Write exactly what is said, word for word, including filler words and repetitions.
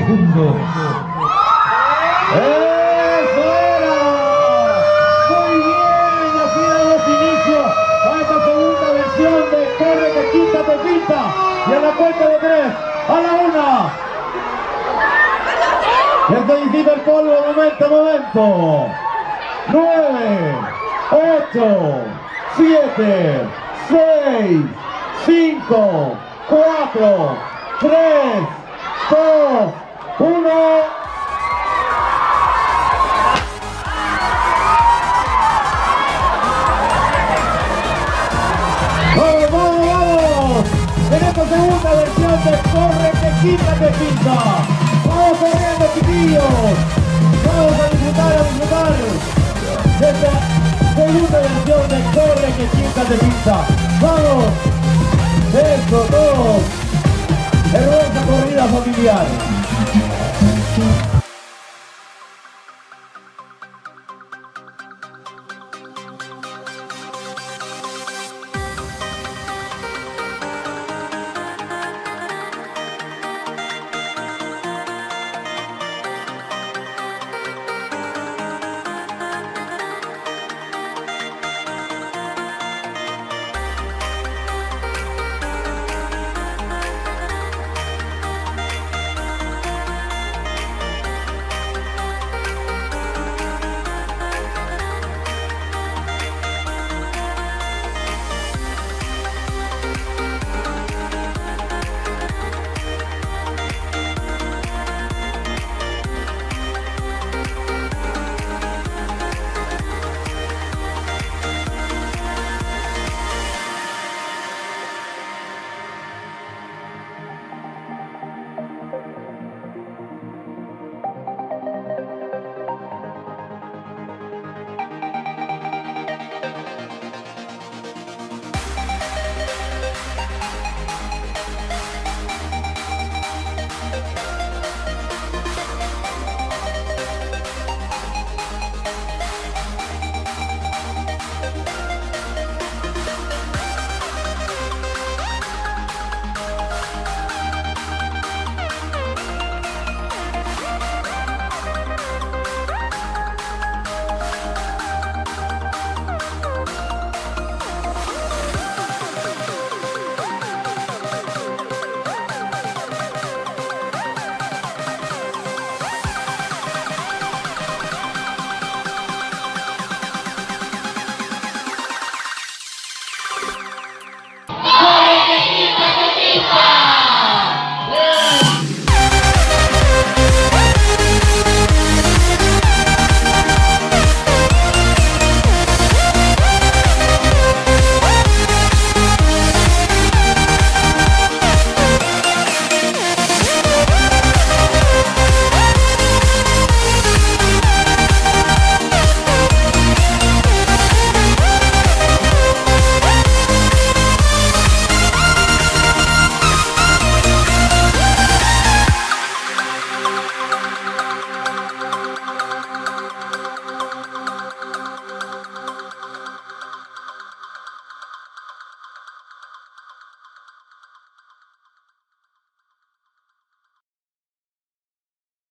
segundo. ¡Eso era! Muy bien, y así damos inicio a esta segunda versión de Corre que Quinta te pinta. Y a la cuenta de tres, a la una. Ya se disipa el polvo, momento, momento. Nueve, ocho, siete, seis, cinco, cuatro, tres, dos, uno. ¡Vamos, vamos, vamos! En esta segunda versión de Corre que Quinta te pinta. ¡Vamos corriendo, chiquillos! ¡Vamos a disfrutar, a disfrutar de esta segunda versión de Corre que Quinta te pinta!